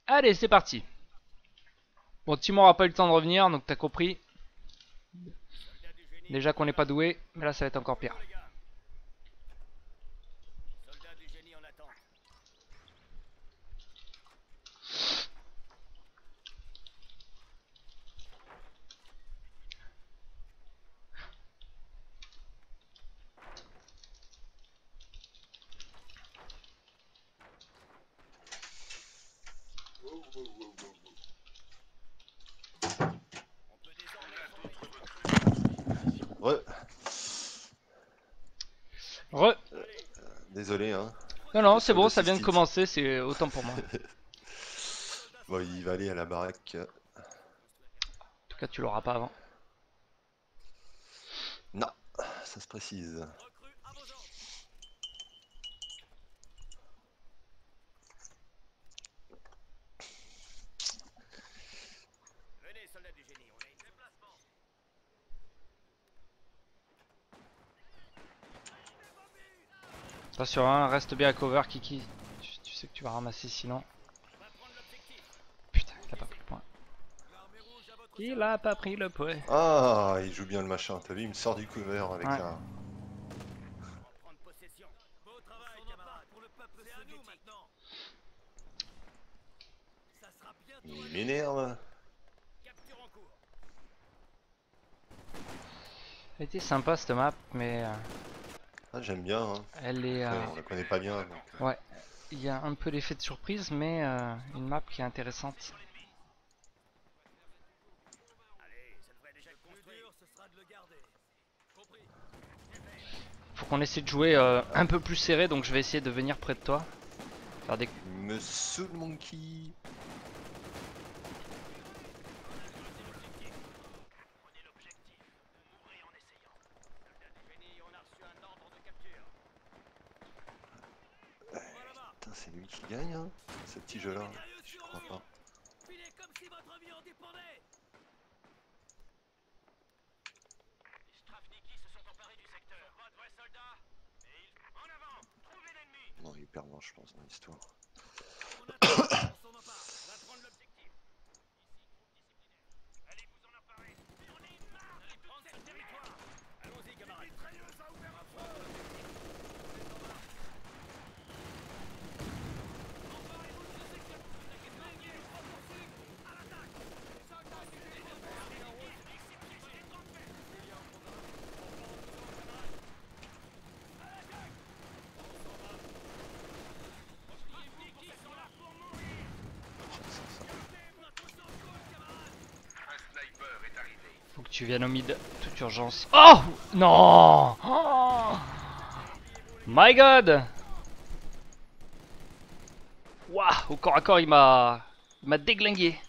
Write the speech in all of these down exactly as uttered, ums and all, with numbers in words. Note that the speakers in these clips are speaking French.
Allez, c'est parti. Bon, Timon aura pas eu le temps de revenir, donc t'as compris. Déjà qu'on n'est pas doué, mais là ça va être encore pire. Ouais. Re. Euh, désolé, hein. Non, non, Le c'est bon, soldat ça vient de assistit. commencer, c'est autant pour moi. En Bon, il va aller à la baraque. tout cas, tu l'auras pas avant. Non, ça se précise. Attention, hein, reste bien à cover, Kiki. Tu, tu sais que tu vas ramasser sinon. Putain, il a pas pris le point. Il a pas pris le point. Ah, il joue bien le machin. T'as vu, il me sort du cover avec Ouais. la... Il m'énerve. Elle était sympa cette map, mais euh, Ah, j'aime bien, hein. elle est... Après, euh, on la connaît pas bien, donc... Ouais, il y a un peu l'effet de surprise, mais euh, une map qui est intéressante. Faut qu'on essaie de jouer euh, un peu plus serré, donc je vais essayer de venir près de toi. Faire des... Il me saoule, Monkey. Putain, c'est lui qui gagne, hein, ce petit jeu-là. Je crois pas. Non, il est perdant, je pense, dans l'histoire. Faut que tu viennes au mid, toute urgence. Oh non, oh my god. Waouh, au corps à corps il m'a... Il m'a déglingué.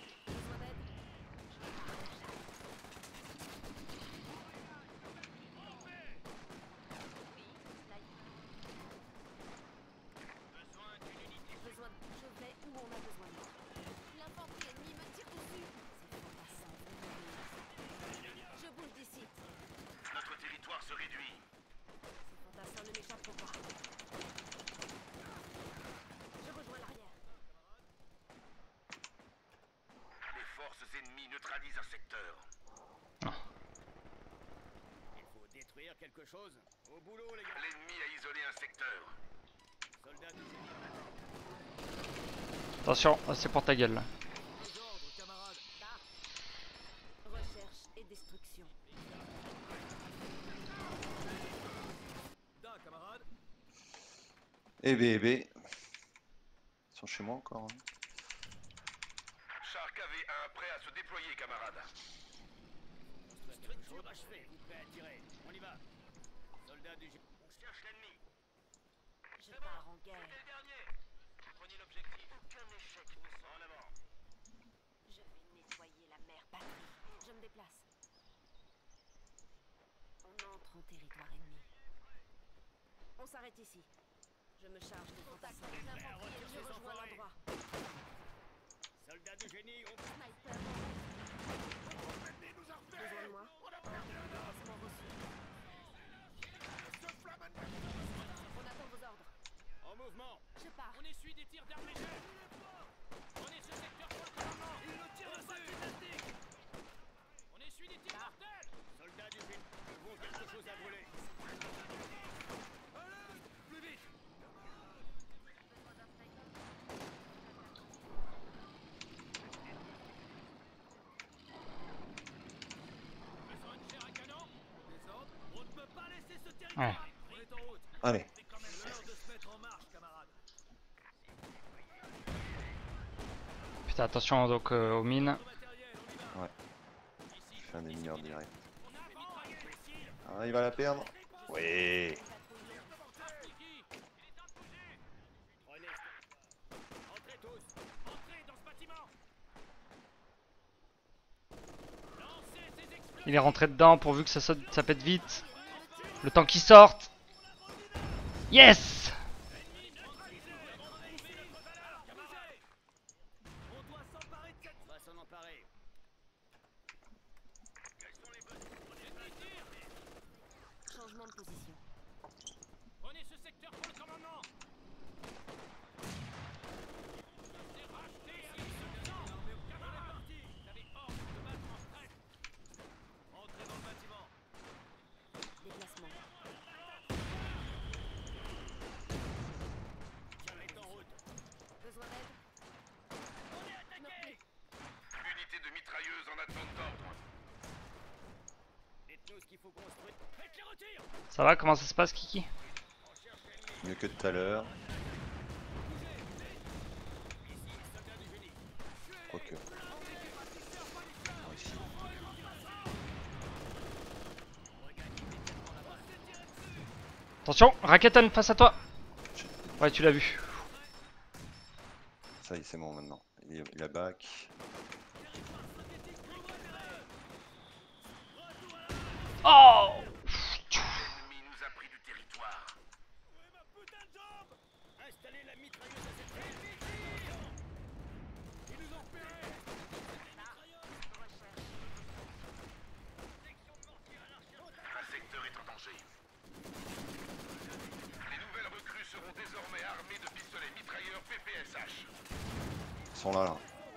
Quelque chose au boulot, les gars. L'ennemi a isolé un secteur. Soldat du génie. Attention, c'est pour ta gueule là. Vos ordres, camarades. Recherche et destruction. Da, camarade. Eh bé, eh bé. Ils sont chez moi encore, hein. Char K V un prêt à se déployer, camarade. Structure achevée, vous prêt à tirer. On y va. Soldat du génie. On cherche l'ennemi. Je pars en guerre. C'était le dernier. Prenez l'objectif. Aucun échec ne sera en avant. Je vais nettoyer la mer patrie. Je me déplace. On entre en territoire ennemi. On s'arrête ici. Je me charge des fantassins. Je rejoins l'endroit. Soldat du génie, on... Sniper. Besoin de moi. Lancement reçu. On attend vos ordres. En mouvement. Je pars. On essuie des tirs d'armes légères. On est Ouais. Allez. Putain, attention donc euh, aux mines. Ouais. Je fais un des mineurs direct. Ah, il va la perdre. Oui. Entrez tous. Entrez dans ce bâtiment. Lancez ces explosifs. Il est rentré dedans pourvu que ça, saute, ça pète vite. Le temps qu'il sorte. Yes! On doit s'emparer de cette... On va s'en emparer. Quels sont les besoins? Changement de position. Prenez ce secteur pour le commandement. C'est racheté avec ce sang. Camarades partis. Vous avez ordre de battre en retraite. Entrez dans le bâtiment. Déplacement. Char est en route. Besoin d'aide? On est attaqué. Unité de mitrailleuse en attente d'ordre. Dites-nous ce qu'il faut construire. Faites les retirs. Ça va, comment ça se passe, Kiki? Mieux que tout à l'heure. Quoique. Ah, ici. Attention, Raketen face à toi. Ouais, tu l'as vu. Ça y est, c'est bon maintenant. Il, il a back. Oh! L'ennemi nous a pris du territoire. Où est ma putain de jambe? Installez la mitrailleuse à cette fête. Ils nous ont repérés. Un secteur est en danger. Les nouvelles recrues seront désormais armées de pistolets mitrailleurs P P S H. Ils sont là, là.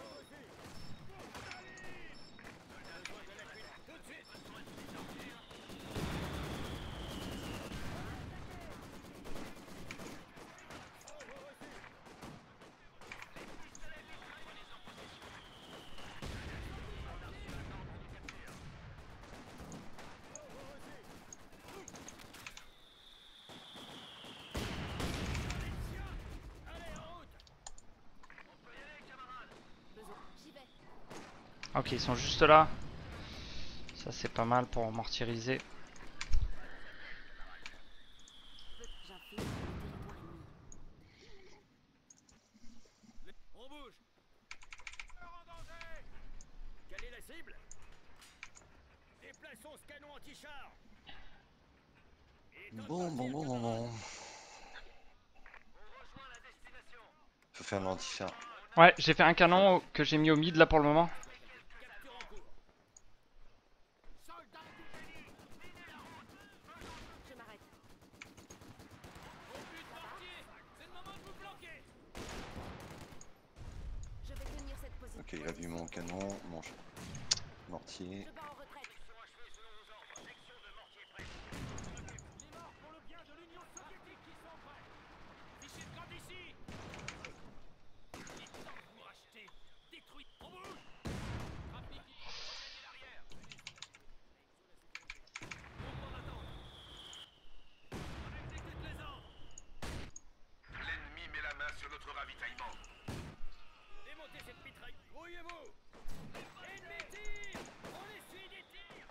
Besoin. J'y vais. Ok, ils sont juste là. Ça, c'est pas mal pour mortiriser. J'infiltre le territoire ennemi. On bouge. En danger. Quelle est la cible? Déplaçons ce canon anti-char. Bon, bon, bon, bon, bon. Faut faire l'anti-char. Ouais, j'ai fait un canon que j'ai mis au mid là pour le moment. Capture en cours. Soldats du génie. Je m'arrête. Au but de mortier. C'est le moment de vous planquer. Je vais tenir cette position. Ok, il a vu mon canon, mon ch- mortier. Je pars en retraite. Les morts pour le bien de l'Union soviétique qui sont prêts. Fichez de camp d'ici. Il est temps de vous racheter. Détruit. On bouge. Rappliquez. Prenez l'arrière. Mouvement d'attente. Exécute les ordres. L'ennemi met la main sur notre ravitaillement. Démontez cette mitraille. Grouillez-vous. Ennemi tire. On essuie des tirs.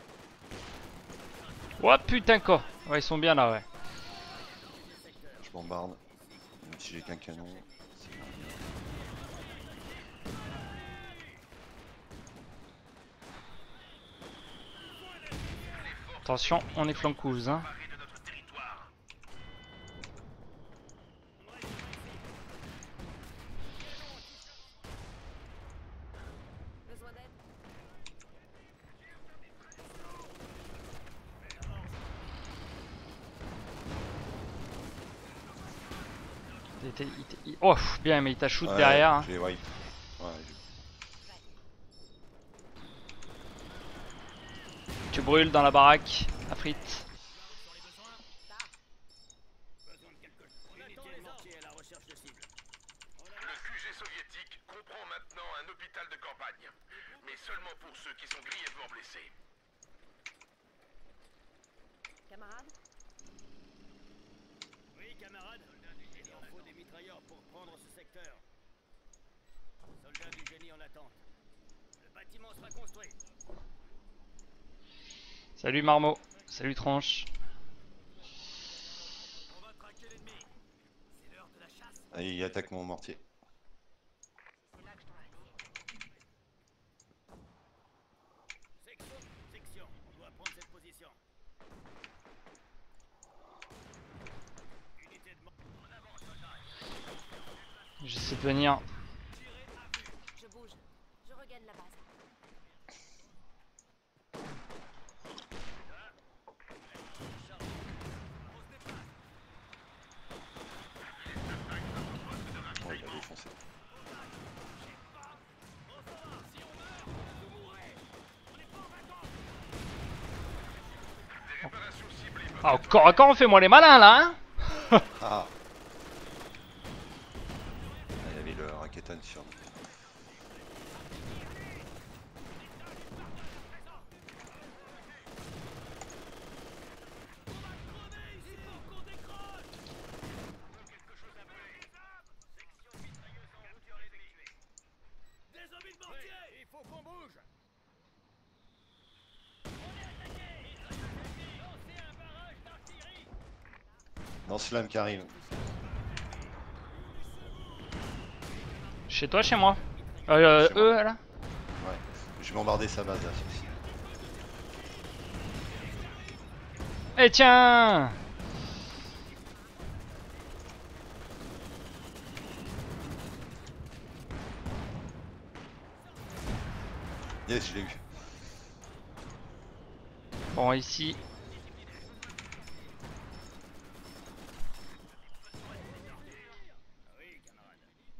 Oh putain quoi. Ouais, ils sont bien là, ouais. Je bombarde. Même si j'ai qu'un canon. c'est rien. Attention, on est flancouse, hein. Paré de notre territoire. Besoin d'aide? Il était- il était- il- Oh, bien, mais il t'a shoot Ouais, derrière. Hein. J'ai wipe. Ouais, j'ai- Tu brûles dans la baraque à frites. Besoin de quelque chose. On attend les mortiers à la recherche de cibles. Le Q G soviétique comprend maintenant un hôpital de campagne. Mais seulement pour ceux qui sont grièvement blessés. Camarade? camarades. Il leur faut des mitrailleurs pour prendre ce secteur. Soldats du génie en attente. Le bâtiment sera construit. Salut Marmot. Salut Tranche. On va traquer l'ennemi. C'est l'heure de la chasse. Allez, il attaque mon mortier. Section, section. On doit prendre cette position. Unité de mort. En avant, soldat. J'essaie de venir. Je bouge. Je regagne la base. Oh, il a défoncé. Des réparations ciblées peuvent Ah, au être corps à corps, on fait moi les malins là, hein. Ah. Ah, il y avait le Raketen sur nous. Des zombies de mortier. Il faut qu'on bouge. Non, Slam qui arrive. Chez toi, chez moi. Euh, Chez moi. eux là. Ouais. Je vais bombarder sa base là. celui-ci. Eh tiens. Yes, je l'ai eu. Bon, ici. Oui, camarade.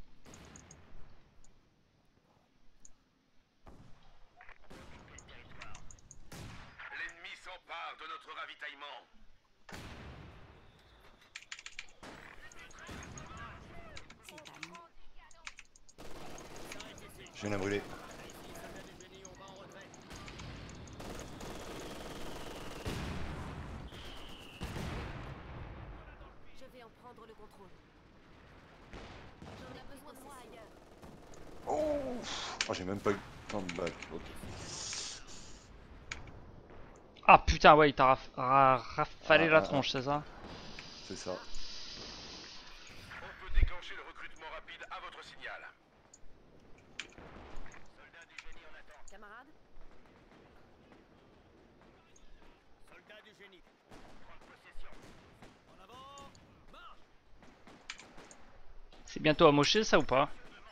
L'ennemi s'empare de notre ravitaillement. C'est à nous. Je viens de la brûler. Soldats du génie, on va en retrait. Je vais en prendre le contrôle. J'en ai besoin de moi ailleurs. Oh, oh j'ai même pas eu le temps de back. Ok. Ah putain, ouais, il t'a raf ra- rafalé Ah, la ah, tronche, c'est ça? C'est ça. On peut déclencher le recrutement rapide à votre signal. Soldats du génie en attente. Camarade, Soldats du génie. Prendre possession. En avant. Marche. C'est bientôt amoché ça ou pas?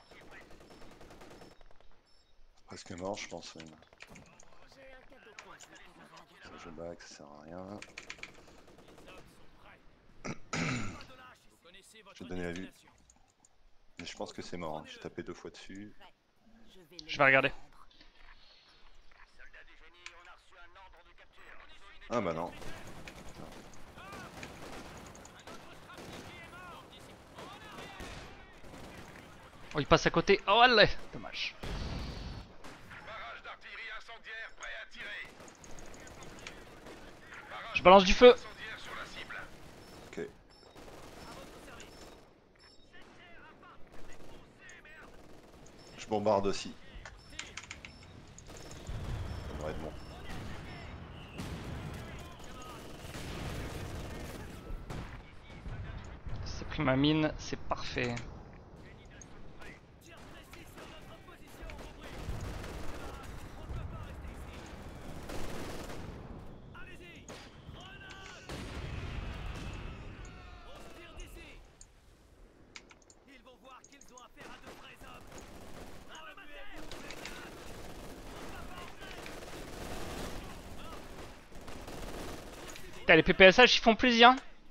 Presque mort, je pense. Même. j'ai un cadeau pour vous, camarade. Ça, je back, ça sert à rien. Les hommes sont prêts. Pas de lâche. Vous connaissez votre Je vais te donner la vue. destination. Mais je pense que c'est mort. Hein. J'ai tapé deux fois dessus. Je vais, le Je vais regarder. prendre. Soldats du génie, on a reçu un ordre de capture. Ah bah non. Oh, il passe à côté. Oh, allez. Dommage. Barrage d'artillerie incendiaire prêt à tirer. Barrage Je balance du feu. incendiaire sur la cible. Ok. Je bombarde aussi. Ça devrait être bon. C'est pris ma mine, c'est parfait. Tir précis sur notre position, compris. On ne peut pas rester ici. Allez-y. Grenade. On se tire d'ici. Ils vont voir qu'ils ont affaire à de vrais hommes. Remuez-vous, les gars. On va pas entrer. Putain, les P P S H ils font plaisir.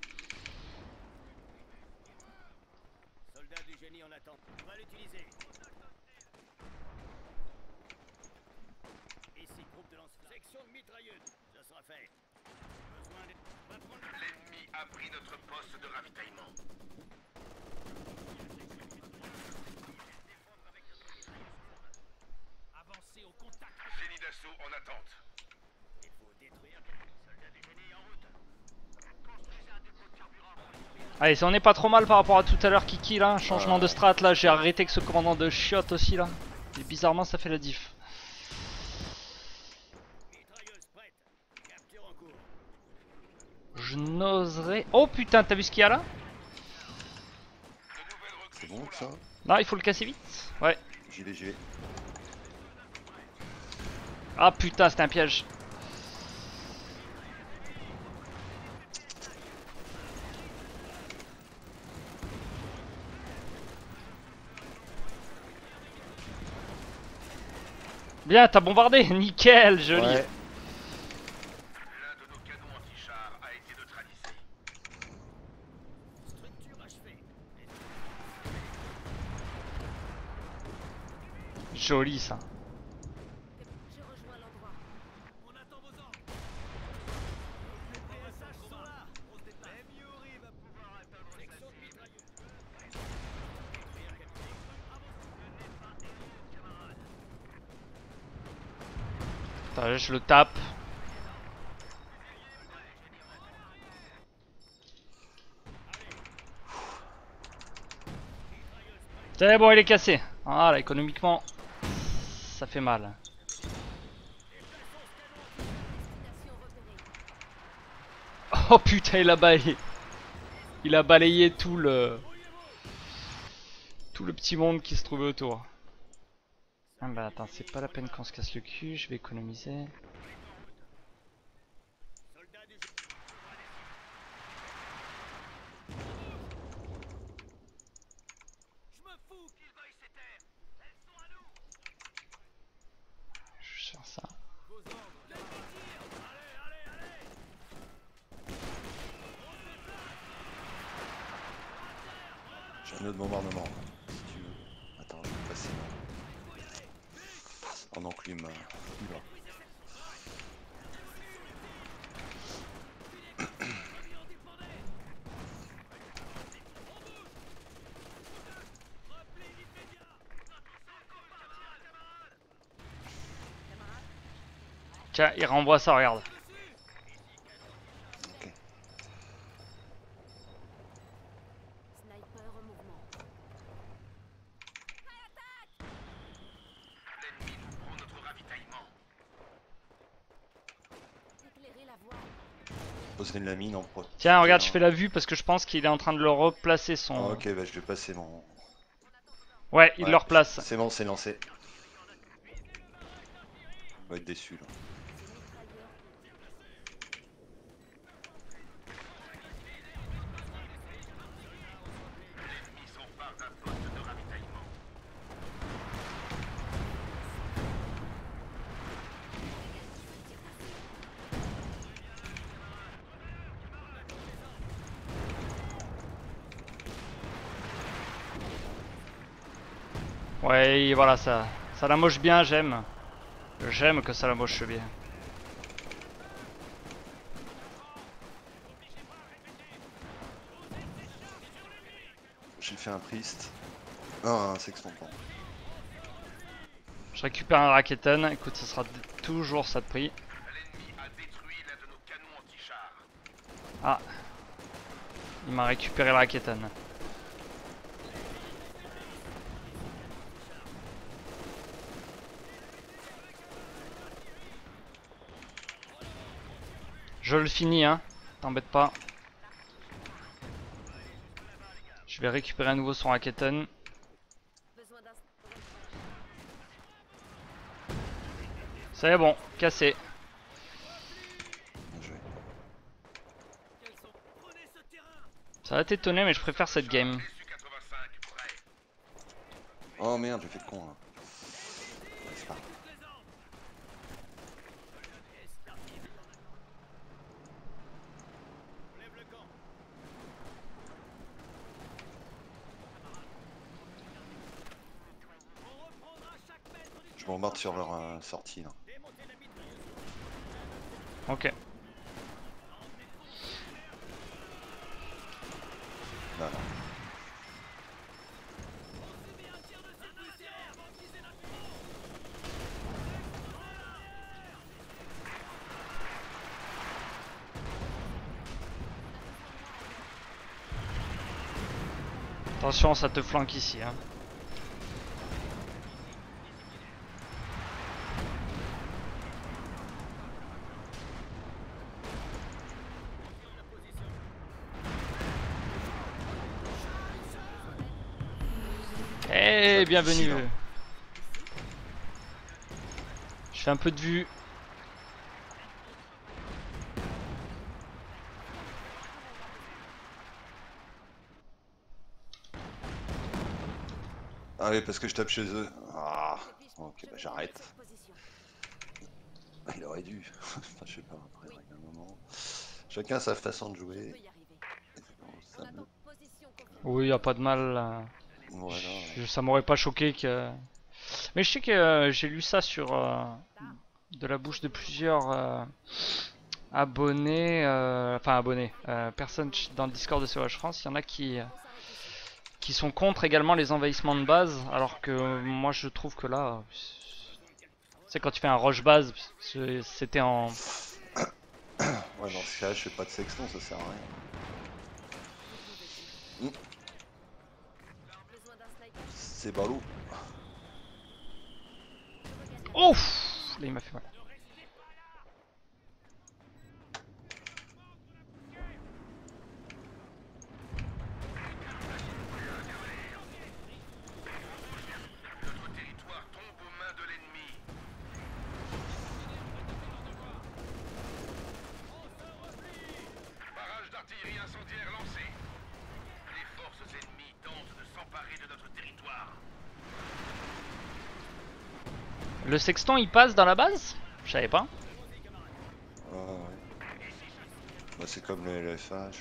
Soldats du génie en attente. On va l'utiliser. Ici, groupe de lance-flammes. Section de mitrailleuse. Ça sera fait. Besoin de... On va prendre... L'ennemi a pris notre poste de ravitaillement. Avancez au contact. Génie d'assaut en attente. Il faut détruire... Soldats du génie en route. Construisez un dépôt de carburant. Allez, ça on est pas trop mal par rapport à tout à l'heure Kiki là. Changement Ouais. de strat là, j'ai arrêté avec ce commandant de chiottes aussi là. Et bizarrement ça fait la diff. Mitrailleuse prête. Capture en cours. Je n'oserais... Oh putain, t'as vu ce qu'il y a là? C'est bon ça? Là, il faut le casser vite. Ouais. J'y vais, j'y vais. Ah putain, c'était un piège. Bien, t'as bombardé. Nickel, joli. Ouais. L'un de nos canons anti-chars a été neutralisé. Structure achevée. Joli ça. Je rejoins l'endroit. On attend vos ordres. Les P S H sont là. On se déplace. M. Yuri va pouvoir atteindre sa cible. Section de mitrailleuse. Détruire capitaine. Attends, je le tape. C'est bon, il est cassé. Voilà, économiquement, ça fait mal. Destination repérée. Oh putain, il a balayé. Il a balayé tout le... Tout le petit monde qui se trouvait autour. Ah bah attends, c'est pas la peine qu'on se casse le cul, je vais économiser. Soldats du jeu. Je me fous qu'ils veuillent ces terres. Elles sont à nous. Je vais faire ça. Vos ordres. Les tirs. Allez, allez, allez. J'ai un autre bombardement. Si tu veux. Attends, je vais passer en enclume. euh, là. Tiens, il renvoie ça, regarde. Ok. Sniper en mouvement. L'ennemi nous prend notre ravitaillement. Éclairer la voie. Poser de la mine en pro. Tiens, regarde, je fais la vue parce que je pense qu'il est en train de le replacer son... Ah, ok, bah je vais passer mon. Ouais, il Ouais, le replace. C'est bon, c'est lancé. On va être déçu là. L'ennemi s'empare d'un poste de ravitaillement. Ouais, voilà, ça, ça la moche bien, j'aime. J'aime que ça la moche bien. J'ai fait un priest. Ah, un sexton, pardon. Je récupère un Raketen, écoute, ça sera toujours ça de prix. L'ennemi a détruit l'un de nos canons anti-chars. Ah, il m'a récupéré le Raketen. Je le finis, hein, t'embête pas. Je vais récupérer à nouveau son Raketen. Besoin d'un. C'est bon, cassé. Bien joué. Quels sont. Prenez ce terrain. Ça va t'étonner, mais je préfère cette game. S U quatre-vingt-cinq, prêt. Oh merde, j'ai fait le con là. Ouais, c'est pas grave. Lève le camp. On reprendra chaque mètre du Je bombarde sur leur euh, sortie là. démonter la mitrailleuse. Ok. Là, là. Attention, ça te flanque ici. Hein. Eh, bienvenue. Ici, Je fais un peu de vue. Ah oui, parce que je tape chez eux. Ah, ok, bah j'arrête. Il aurait dû. Enfin, je sais pas, après, il y a un moment. Chacun a sa façon de jouer. Ça me... Oui, y a pas de mal. Là. Voilà. Je- ça m'aurait pas choqué que. Mais je sais que euh, j'ai lu ça sur euh, de la bouche de plusieurs euh, abonnés, euh, enfin abonnés, euh, personnes dans le Discord de C O H France. Il y en a qui euh, qui sont contre également les envahissements de base, alors que euh, moi je trouve que là, c'est quand tu fais un rush base, c'était en. Ouais, dans ce cas, je fais pas de sexton, ça sert à rien. Mmh. C'est ballot. Ouf, là il m'a fait mal. Notre territoire tombe aux mains de l'ennemi. Barrage d'artillerie incendiaire lancé. Les forces ennemies tentent de s'emparer de notre territoire. Le sexton il passe dans la base? Je savais pas. Ah ouais. Bah, c'est comme le L F H.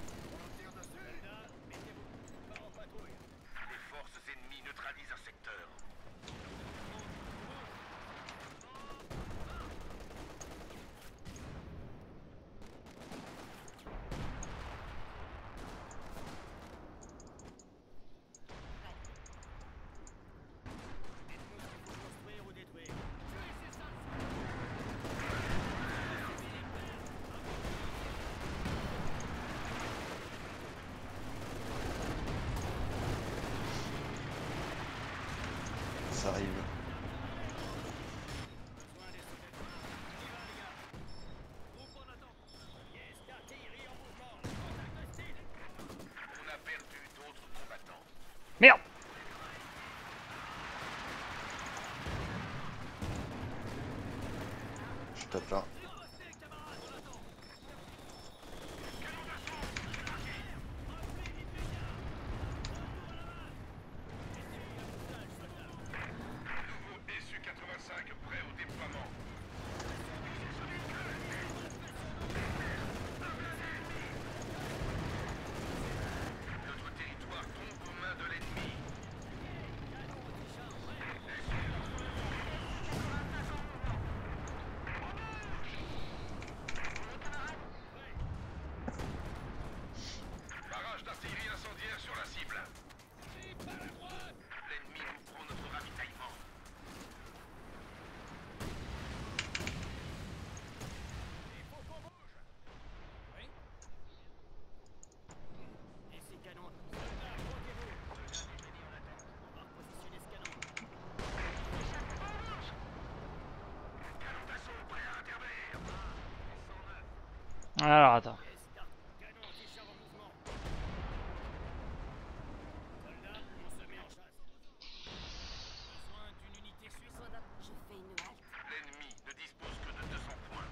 Les forces ennemies neutralisent un secteur. Ça arrive. On a perdu d'autres combattants. Merde. Je tape là. Nouveau S U quatre-vingt-cinq prêt au déploiement. Notre territoire tombe aux mains de l'ennemi. Barrage d'artillerie incendiaire sur la cible. L'ennemi nous prend notre ravitaillement. Alors attends. L'ennemi ne dispose que de deux cents points.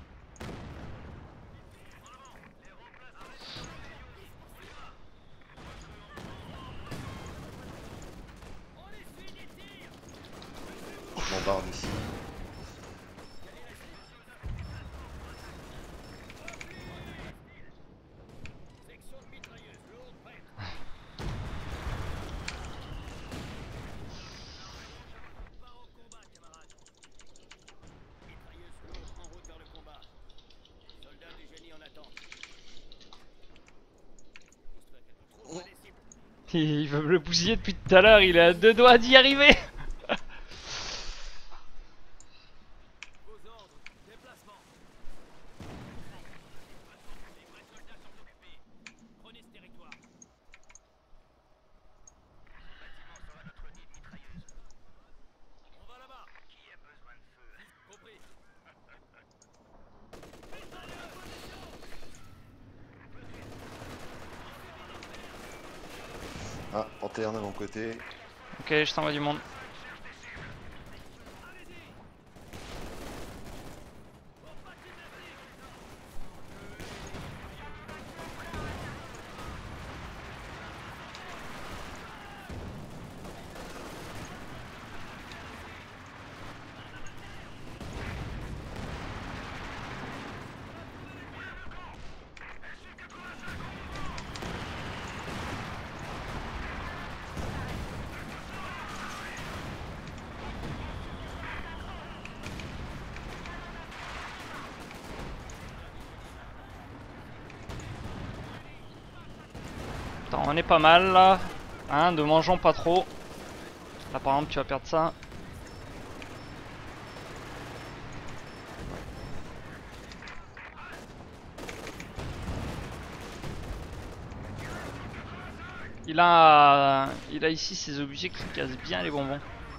Je bombarde ici. Il veut me le bousiller depuis tout à l'heure, il est à deux doigts d'y arriver. lanterne à mon côté. Ok, je t'envoie du monde. Attends, on est pas mal là. Hein, ne mangeons pas trop. Là par exemple tu vas perdre ça. Il a, il a ici ses objets qui cassent bien les bonbons.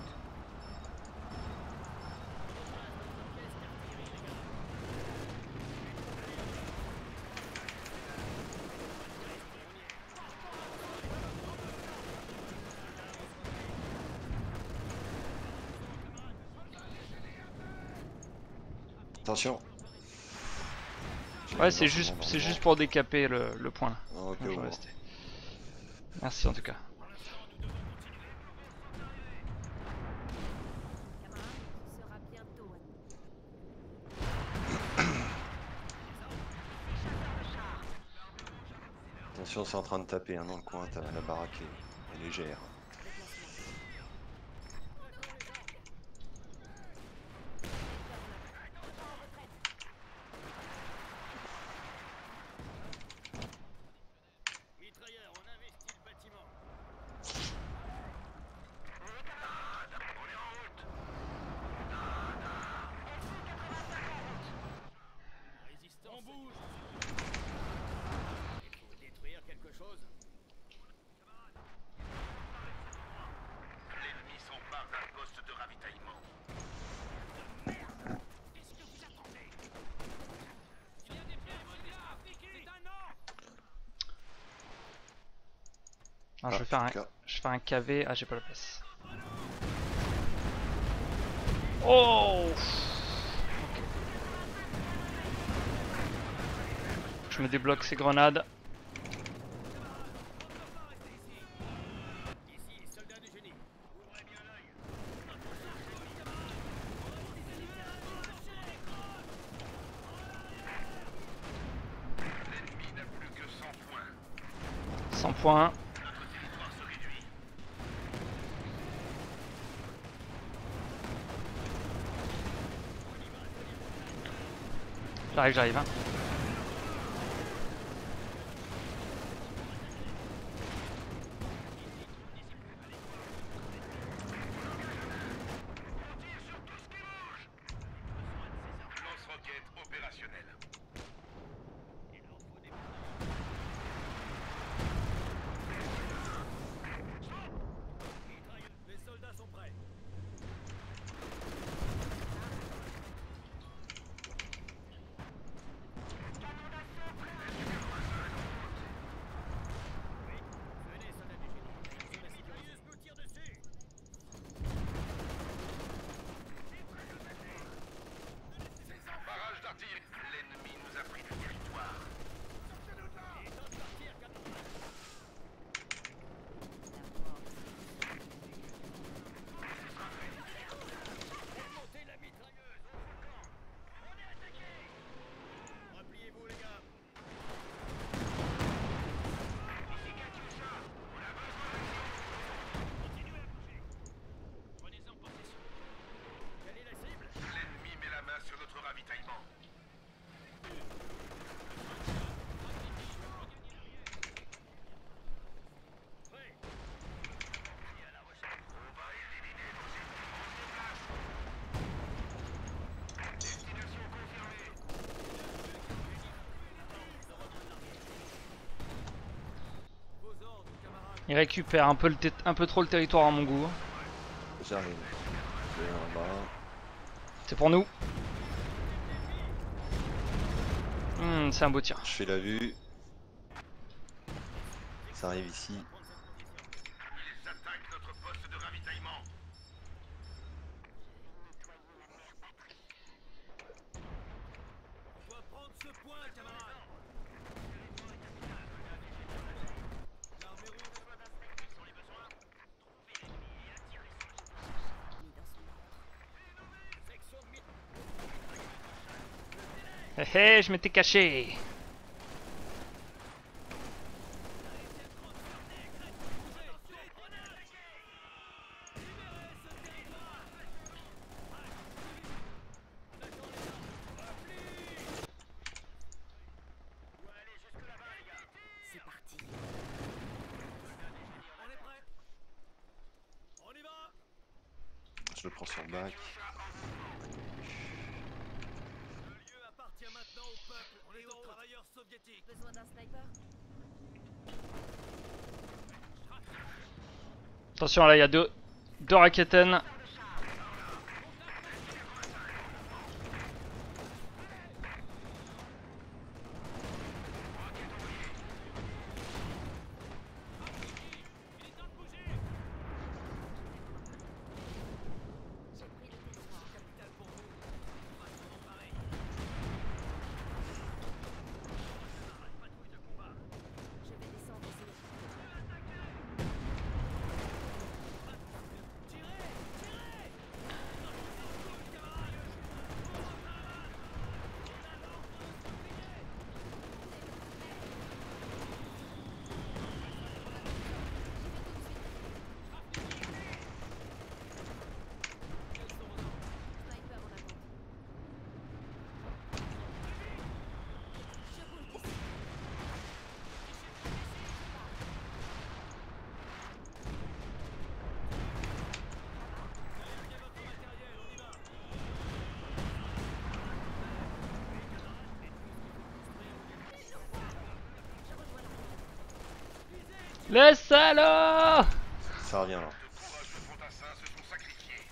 Attention. Ouais, c'est juste, c'est juste pour décaper le, le point. Ah, ok, Donc, je bon. vais rester. Merci en tout cas. Camarade, tu seras bientôt à nous. Attention, c'est en train de taper hein, dans le coin, t'as la baraque est, est légère. Déplacement. Mitrailleur, on investit le bâtiment. Résistance. On bouge. Il faut détruire quelque chose. L'ennemi s'empare d'un poste de ravitaillement. Qu'est-ce que vous attendez? Il y a des pieds là, c'est un ordre. Alors, je vais Ah, faire un, cas. je vais faire un K V. Ah, j'ai pas la place. Oh. Ok. Je me débloque ces grenades. Ici, soldats du génie. Ouvrez bien l'œil. L'ennemi n'a plus que cent points. cent points. Notre territoire se réduit. J'arrive, j'arrive. Hein. Lance-roquette opérationnel. Les soldats sont prêts. Venez, soldats du génie. La mitrailleuse nous tire dessus. Barrage d'artillerie. L'ennemi nous a pris du territoire. Il est temps de partir, camarade. Remontez la mitrailleuse. On est attaqué. Repliez-vous, les gars. Continuez à bouger. Prenez-en possession. Quelle est la cible? L'ennemi met la main sur notre ravitaillement. Prêt. Vos ordres, camarades. Il récupère un peu, le té- un peu trop le territoire à mon goût. J'arrive. Je vais en bas. C'est pour nous. Hmm, c'est un beau tir. Je fais la vue. Ça arrive ici. Il loin, camarade. L'armée rouge. Mis dans son ordre. Section de mi- Hé hé, je m'étais caché. C'est parti. On est prêt. On y va. Je le prends sur le bac. Le lieu appartient maintenant au peuple et aux travailleurs soviétiques. Besoin d'un sniper? Attention, là, il y a deux, deux raquetten. Il est temps de bouger. J'ai pris le territoire. Capital pour vous. Maintenant pareil. Patrouille de combat. Je vais descendre ces Tirez, tirez. sniper en avant. Je bouge d'ici. Le salaud! Ça revient là. De proches de fantassins se sont sacrifiés.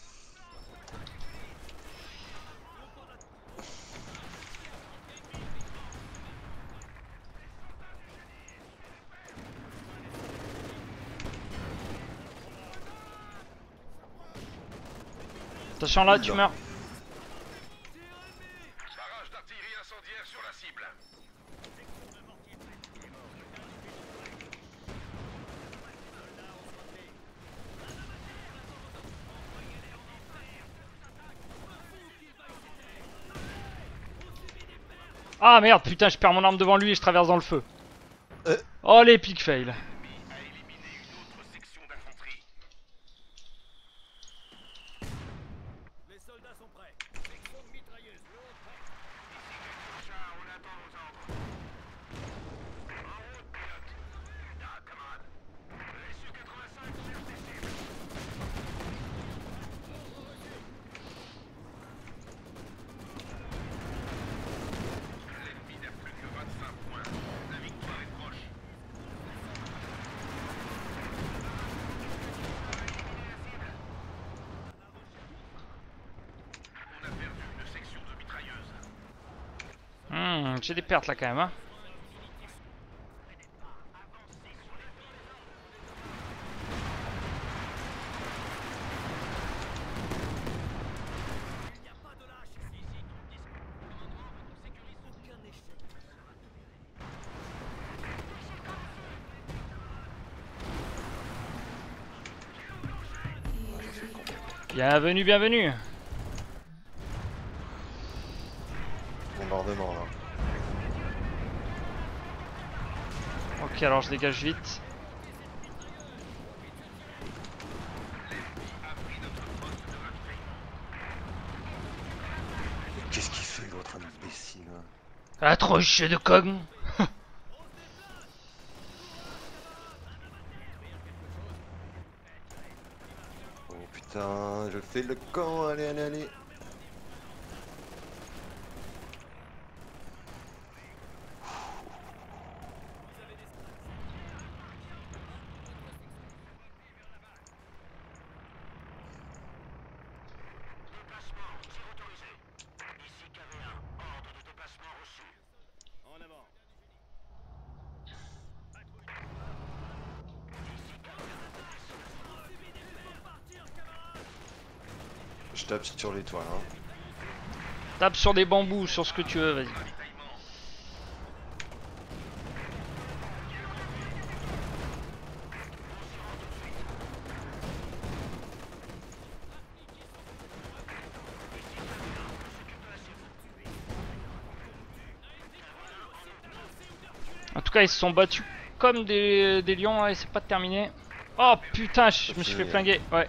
Attention, là, tu meurs. Barrage d'artillerie incendiaire sur la cible. Ah merde, putain, je perds mon arme devant lui et je traverse dans le feu. Euh. Oh, l'épic fail. L'ennemi a éliminé une autre section d'infanterie. Les soldats sont prêts. Section de mitrailleuse. Chat, on attend vos ordres. En route, pilote. Ah, camarade. S U quatre-vingt-cinq cherche des cibles. L'ennemi n'a plus que vingt-cinq points. La victoire est proche. On a perdu une section de mitrailleuse. Hmm, j'ai des pertes là quand même. Hein. Il n'y a pas de lâche ici. Commandement, on sécurise aucun échec. Bienvenue, bienvenue. Bombardement là. Ok, alors je dégage vite. Qu'est-ce qu'il fait l'autre imbécile hein? Ah, trop chier de cogn. Oh putain, je fais le camp, allez, allez, allez. Déplacement, tir autorisé. Ici K V un, ordre de déplacement reçu. En avant. Je tape sur l'étoile hein. Tape sur des bambous, sur ce que tu veux, vas-y. Ravitaillement. En tout cas, ils se sont battus comme des, des lions là, et c'est pas terminé. Oh putain, je me suis fait flinguer. Ouais.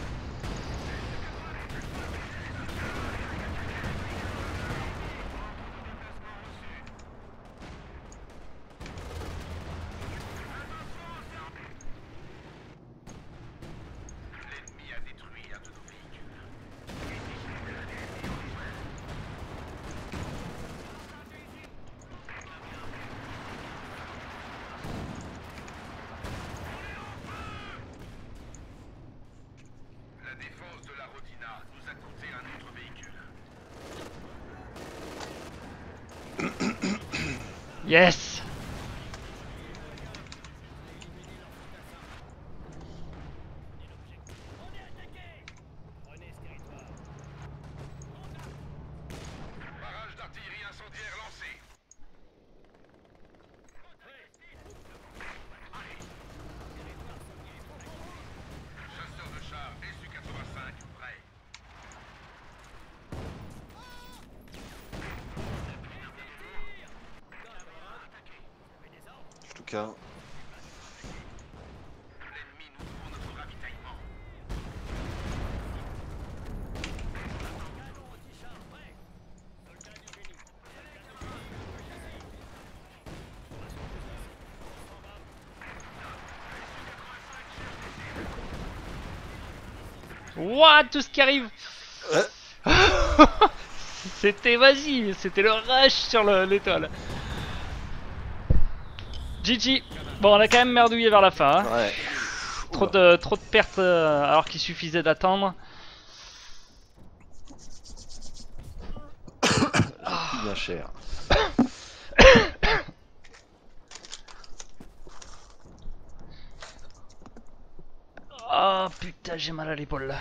L'ennemi a détruit un de nos véhicules. La défense de la Rodina nous a coûté un autre véhicule. Yes. Barrage d'artillerie incendiaire lancé. Chasseur de chars S U quatre-vingt-cinq prêt. En tout cas, L'ennemi nous ouvre notre ravitaillement. What, tout ce qui arrive. Ouais. C'était, vas-y, c'était le rush sur le- l'étoile. G G. Bon, on a quand même merdouillé vers la fin. Hein. ouais. Trop Oula. de, trop de pertes euh, alors qu'il suffisait d'attendre. Tout bien cher. Oh putain, j'ai mal à l'épaule.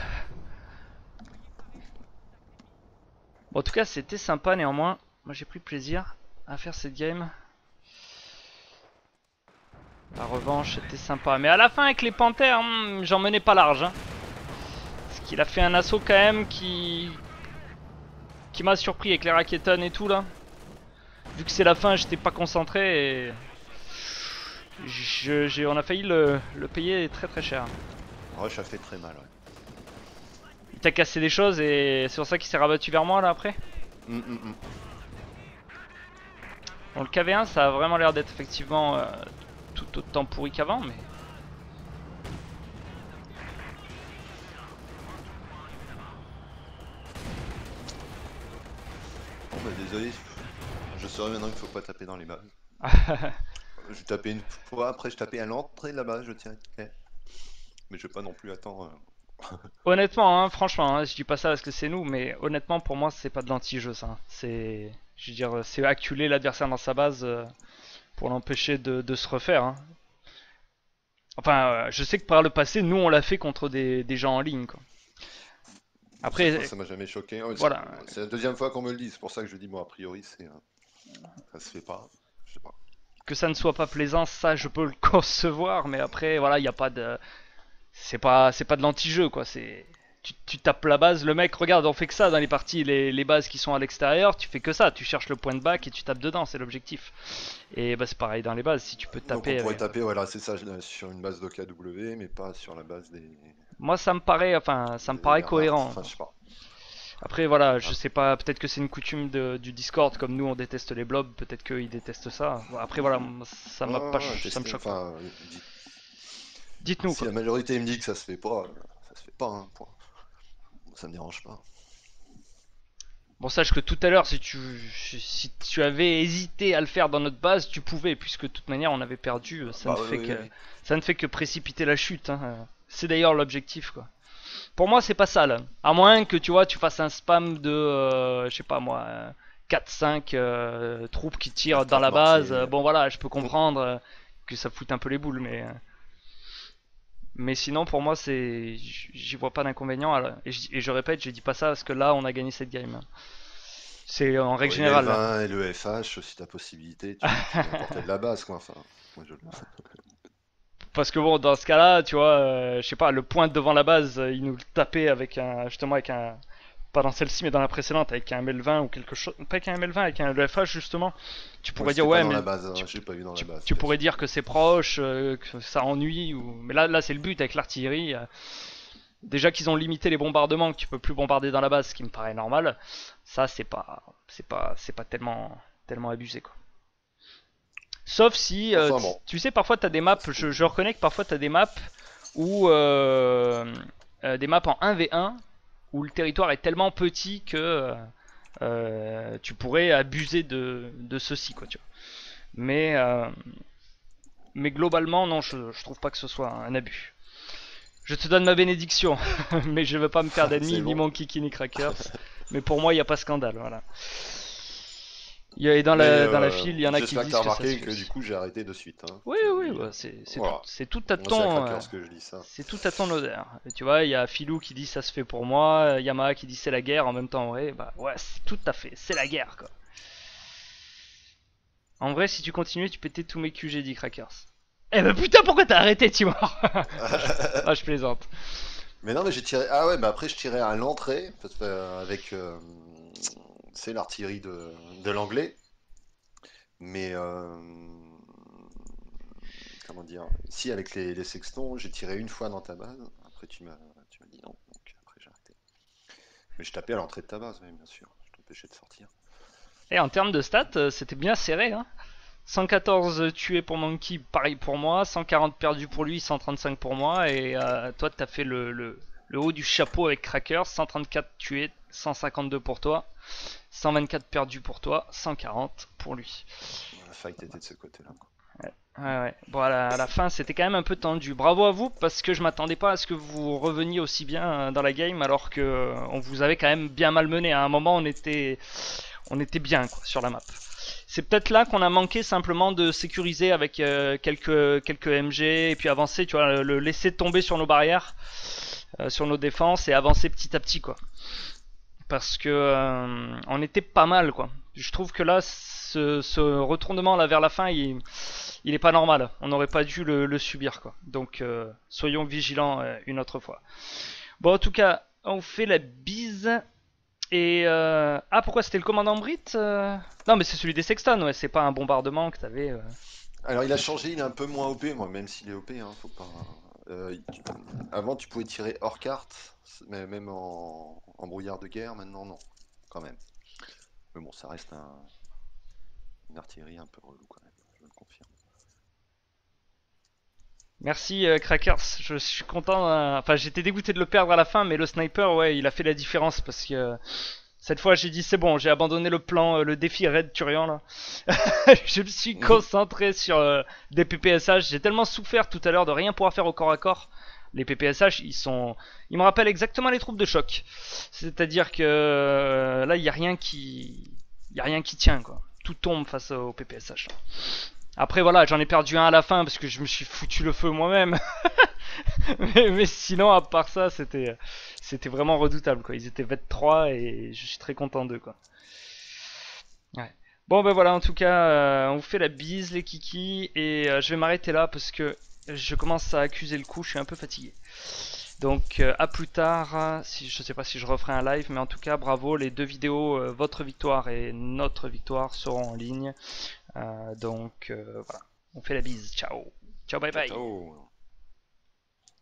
Bon, en tout cas, c'était sympa néanmoins. Moi, j'ai pris plaisir à faire cette game. La revanche, c'était sympa. Mais à la fin, avec les panthères, hmm, j'en menais pas large. Hein. Parce qu'il a fait un assaut quand même qui. qui m'a surpris avec les racketons et tout là. Vu que c'est la fin, j'étais pas concentré et. Je, j'ai, on a failli le, le payer très très cher. Rush a fait très mal, ouais. Il t'a cassé des choses et c'est pour ça qu'il s'est rabattu vers moi là après. Hum, hum, hum. Bon, le K V un, ça a vraiment l'air d'être effectivement euh, tout autant pourri qu'avant, mais. Bon bah désolé, je saurais maintenant qu'il faut pas taper dans les bases. Je tapais une fois, après je tapais à l'entrée de la base, je tirais. Mais je vais pas non plus attendre. euh, Honnêtement, hein, franchement, hein, je dis pas ça parce que c'est nous, mais honnêtement, pour moi, c'est pas de l'anti-jeu ça. C'est, je veux dire, c'est acculer l'adversaire dans sa base euh, pour l'empêcher de, de se refaire. Hein. Enfin, euh, je sais que par le passé, nous, on l'a fait contre des, des gens en ligne, quoi. Après, Ça ça m'a jamais choqué. Ouais, c'est- voilà. C'est la deuxième fois qu'on me le dit, c'est pour ça que je dis, bon, a priori, c'est. euh, Ça se fait pas. Je sais pas. Que ça ne soit pas plaisant, ça, je peux le concevoir, mais après, voilà, il y a pas de, c'est pas, c'est pas de l'anti-jeu, quoi. C'est, tu, tu tapes la base, le mec, regarde, on fait que ça dans les parties, les, les bases qui sont à l'extérieur, tu fais que ça, tu cherches le point de back et tu tapes dedans, c'est l'objectif. Et bah c'est pareil dans les bases, si tu peux Donc taper. on pourrait avec- taper, voilà, c'est ça, je- sur une base de K W, mais pas sur la base des. Moi, ça me paraît, enfin, ça me des paraît Wehrmacht. cohérent. Enfin, je sais pas. Après, voilà, je sais pas, peut-être que c'est une coutume de- du Discord, comme nous on déteste les blobs, peut-être qu'ils détestent ça. Bon, après, voilà, moi, ça m'a Ouais, pas, ouais, ch- ça me tester, choque pas. enfin, euh, dis- Dites-nous si quoi. la majorité me dit que ça se fait pas, euh, ça se fait pas, hein, point. Ça me dérange pas. Bon, sache que tout à l'heure, si tu, si tu avais hésité à le faire dans notre base, tu pouvais, puisque de toute manière on avait perdu. Ça, Bah, ne, oui, fait oui, que, oui. ça ne fait que précipiter la chute. Hein. C'est d'ailleurs l'objectif, quoi. Pour moi, c'est pas ça là. À moins que tu vois, tu fasses un spam de, euh, je sais pas moi, euh, quatre cinq euh, troupes qui tirent dans la base. Mortier. Euh, Bon, voilà, je peux comprendre euh, que ça foute un peu les boules, mais. euh, Mais sinon, pour moi, c'est, j'y vois pas d'inconvénient. alors- Et, je- et je répète, je dis pas ça parce que là, on a gagné cette game. C'est en règle Ouais, générale. le L vingt et le F H, si t'as possibilité, tu, tu n'importe de la base, quoi. Enfin, moi, je... Parce que bon, dans ce cas-là, tu vois, euh, je sais pas, le point devant la base, euh, il nous le tapait avec un, justement avec un, pas dans celle-ci, mais dans la précédente, avec un M L vingt ou quelque chose. Pas avec un M L vingt, avec un L F H justement. Tu pourrais Ouais, dire, c'était pas ouais, dans mais. la base, hein, tu, j'ai pas vu dans tu- la base. tu pourrais dire que c'est proche, euh, que ça ennuie. Ou... Mais là, là c'est le but avec l'artillerie. euh, Déjà qu'ils ont limité les bombardements, que tu peux plus bombarder dans la base, ce qui me paraît normal. Ça, c'est pas, c'est pas, c'est pas tellement, tellement abusé, quoi. Sauf si, euh, Enfin t- bon. tu sais, parfois tu as des maps, je, je reconnais que parfois tu as des maps où euh, euh, des maps en un v un où le territoire est tellement petit que euh, tu pourrais abuser de, de ceci, quoi, tu vois. Mais, euh, mais globalement, non, je, je trouve pas que ce soit un abus. Je te donne ma bénédiction, mais je veux pas me faire d'ennemis, C'est ni bon. mon kiki, ni crackers. Mais pour moi, il n'y a pas scandale, voilà. Il y a- Et dans Mais la, dans la euh, file, il y en a qui j'espère que disent t'as que ça remarqué suffit que du aussi. coup j'ai arrêté de suite. Hein. Oui, Je le oui, dis, bah, euh, c'est c'est tout, Voilà. c'est tout à Moi, c'est à ton, euh, Crackers que je dis ça. c'est tout à ton honneur. Et tu vois, il y a Filou qui dit ça se fait pour moi, euh, Yamaha qui dit c'est la guerre. En même temps, ouais, bah ouais, c'est tout à fait, c'est la guerre, quoi. En vrai, si tu continuais, tu pétais tous mes Q G, dit Crackers. Eh ben putain, pourquoi t'as arrêté, Timor? Ah, je plaisante. Mais non, mais j'ai tiré. Ah ouais, mais après je tirais à l'entrée parce que, euh, avec euh, c'est l'artillerie de, de l'anglais. Mais euh, comment dire? Si avec les, les sextons, j'ai tiré une fois dans ta base. Après tu m'as tu m'as dit non, donc après j'ai arrêté. Mais je tapais à l'entrée de ta base, oui, bien sûr. Je t'empêchais de sortir. Et en termes de stats, euh, c'était bien serré, hein. cent quatorze tués pour Monkey, pareil pour moi. cent quarante perdus pour lui, cent trente-cinq pour moi. Et euh, toi, t'as fait le, le, le haut du chapeau avec Crackers. cent trente-quatre tués, cent cinquante-deux pour toi. cent vingt-quatre perdus pour toi, cent quarante pour lui. La fight était de ce côté-là. Quoi. Ouais, ouais. Bon, à la, à la fin, c'était quand même un peu tendu. Bravo à vous, parce que je m'attendais pas à ce que vous reveniez aussi bien euh, dans la game, alors que euh, on vous avait quand même bien malmené. À un moment, on était, on était bien, quoi, sur la map. C'est peut-être là qu'on a manqué simplement de sécuriser avec euh, quelques, quelques M G et puis avancer, tu vois, le laisser tomber sur nos barrières, euh, sur nos défenses et avancer petit à petit, quoi. Parce que euh, on était pas mal, quoi. Je trouve que là, ce, ce retournement là vers la fin, il, il est pas normal. On n'aurait pas dû le, le subir, quoi. Donc euh, soyons vigilants euh, une autre fois. Bon, en tout cas, on fait la bise. Et euh... ah, pourquoi c'était le commandant Brit euh... Non, mais c'est celui des Sexton, ouais. C'est pas un bombardement que t'avais. Euh... Alors il a changé, il est un peu moins O P, moi, même s'il est O P, hein, faut pas. Euh, tu- Avant tu pouvais tirer hors carte, mais même en... en brouillard de guerre, maintenant non, quand même. Mais bon, ça reste un... une artillerie un peu relou quand même, je le confirme. Merci euh, Crackers, je suis content. euh, Enfin, j'étais dégoûté de le perdre à la fin, mais le sniper, ouais, il a fait la différence parce que euh, cette fois, j'ai dit c'est bon, j'ai abandonné le plan, euh, le défi Red Turian là. Je me suis concentré sur euh, des P P S H. J'ai tellement souffert tout à l'heure de rien pouvoir faire au corps à corps. Les P P S H, ils sont, ils me rappellent exactement les troupes de choc. C'est-à-dire que euh, là, il y a rien qui, il y a rien qui tient, quoi. Tout tombe face aux P P S H. Après voilà, j'en ai perdu un à la fin parce que je me suis foutu le feu moi-même. mais, mais sinon, à part ça, c'était, c'était vraiment redoutable, quoi. Ils étaient vingt-trois et je suis très content d'eux, quoi. Ouais. Bon ben voilà, en tout cas, euh, on vous fait la bise les kikis et euh, je vais m'arrêter là parce que je commence à accuser le coup, je suis un peu fatigué. Donc euh, à plus tard, si, je sais pas si je referai un live, mais en tout cas bravo, les deux vidéos, euh, votre victoire et notre victoire seront en ligne. Euh, donc euh, voilà, on fait la bise, ciao, ciao bye bye. Ciao.